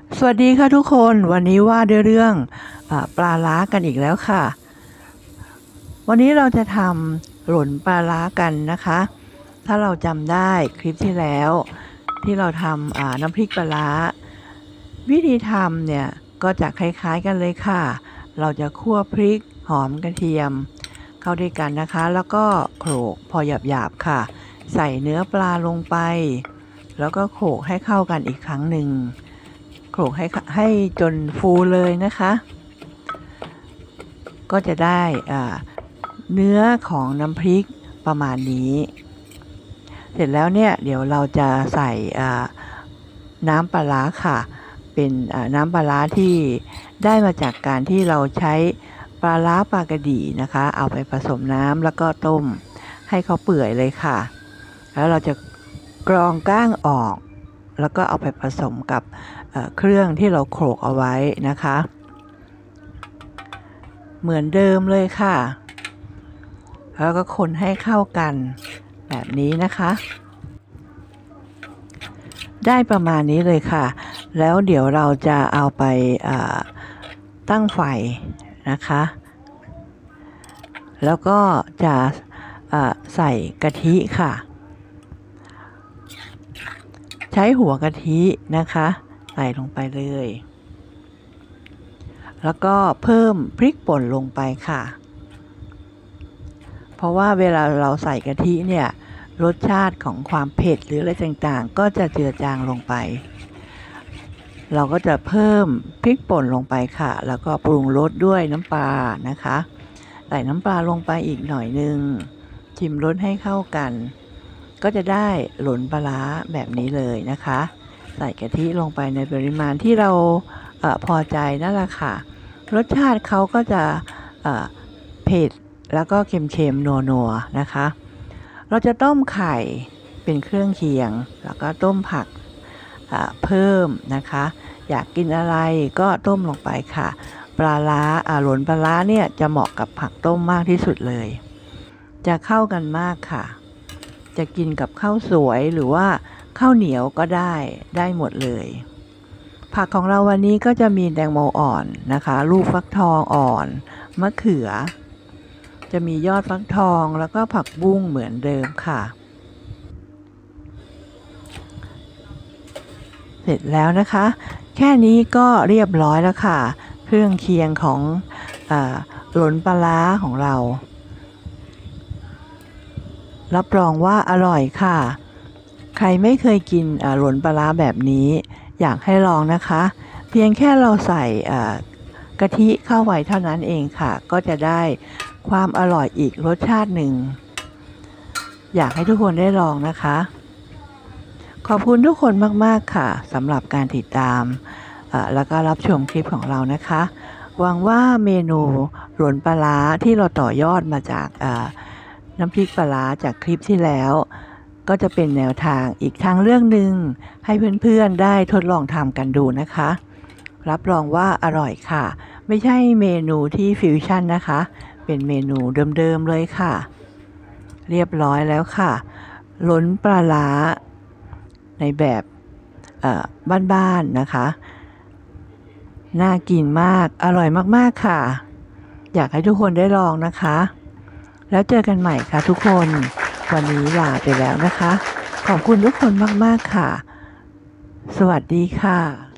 สวัสดีค่ะทุกคนวันนี้ว่าด้วยเรื่องปลาร้ากันอีกแล้วค่ะวันนี้เราจะทำหล่นปลาร้ากันนะคะถ้าเราจำได้คลิปที่แล้วที่เราทำน้ำพริกปลาร้าวิธีทำเนี่ยก็จะคล้ายๆกันเลยค่ะเราจะคั่วพริกหอมกระเทียมเข้าด้วยกันนะคะแล้วก็โขลกพอหยาบๆค่ะใส่เนื้อปลาลงไปแล้วก็โขลกให้เข้ากันอีกครั้งหนึ่งโขลกให้จนฟูเลยนะคะก็จะได้เนื้อของน้ำพริกประมาณนี้เสร็จแล้วเนี่ยเดี๋ยวเราจะใส่น้ำปลาร้าค่ะเป็นน้ำปลาร้าที่ได้มาจากการที่เราใช้ปลาร้าปลากระดี่นะคะเอาไปผสมน้ำแล้วก็ต้มให้เขาเปื่อยเลยค่ะแล้วเราจะกรองก้างออกแล้วก็เอาไปผสมกับเครื่องที่เราโขลกเอาไว้นะคะเหมือนเดิมเลยค่ะแล้วก็คนให้เข้ากันแบบนี้นะคะได้ประมาณนี้เลยค่ะแล้วเดี๋ยวเราจะเอาไปตั้งไฟนะคะแล้วก็จะใส่กะทิค่ะใช้หัวกะทินะคะใส่ลงไปเลยแล้วก็เพิ่มพริกป่นลงไปค่ะเพราะว่าเวลาเราใส่กะทิเนี่ยรสชาติของความเผ็ดหรืออะไรต่างๆก็จะเจือจางลงไปเราก็จะเพิ่มพริกป่นลงไปค่ะแล้วก็ปรุงรสด้วยน้ำปลานะคะใส่น้ำปลาลงไปอีกหน่อยนึงชิมรสให้เข้ากันก็จะได้หล่นปลาร้าแบบนี้เลยนะคะใส่กะทิลงไปในปริมาณที่เราพอใจนั่นแหละค่ะรสชาติเขาก็จะเผ็ดแล้วก็เค็มๆนัวๆนะคะเราจะต้มไข่เป็นเครื่องเคียงแล้วก็ต้มผักเพิ่มนะคะอยากกินอะไรก็ต้มลงไปค่ะปลาร้าหล่นปลาร้าเนี่ยจะเหมาะกับผักต้มมากที่สุดเลยจะเข้ากันมากค่ะจะกินกับข้าวสวยหรือว่าข้าวเหนียวก็ได้หมดเลยผักของเราวันนี้ก็จะมีแตงโมอ่อนนะคะลูกฟักทองอ่อนมะเขือจะมียอดฟักทองแล้วก็ผักบุ้งเหมือนเดิมค่ะเสร็จแล้วนะคะแค่นี้ก็เรียบร้อยแล้วค่ะเครื่องเคียงของหล่นปลาร้าของเรารับรองว่าอร่อยค่ะใครไม่เคยกินหล่นปลาร้าแบบนี้อยากให้ลองนะคะเพียงแค่เราใส่กะทิเข้าไว้เท่านั้นเองค่ะก็จะได้ความอร่อยอีกรสชาติหนึ่งอยากให้ทุกคนได้ลองนะคะขอบคุณทุกคนมากๆค่ะสำหรับการติดตามแล้วก็รับชมคลิปของเรานะคะหวังว่าเมนูหล่นปลาร้าที่เราต่อยอดมาจากน้ำพริกปลาร้าจากคลิปที่แล้วก็จะเป็นแนวทางอีกทางเรื่องหนึ่งให้เพื่อนๆได้ทดลองทำกันดูนะคะรับรองว่าอร่อยค่ะไม่ใช่เมนูที่ฟิวชั่นนะคะเป็นเมนูเดิมๆเลยค่ะเรียบร้อยแล้วค่ะหล่นปลาร้าในแบบบ้านๆนะคะน่ากินมากอร่อยมากๆค่ะอยากให้ทุกคนได้ลองนะคะแล้วเจอกันใหม่ค่ะทุกคนวันนี้ลาไปแล้วนะคะขอบคุณทุกคนมากๆค่ะสวัสดีค่ะ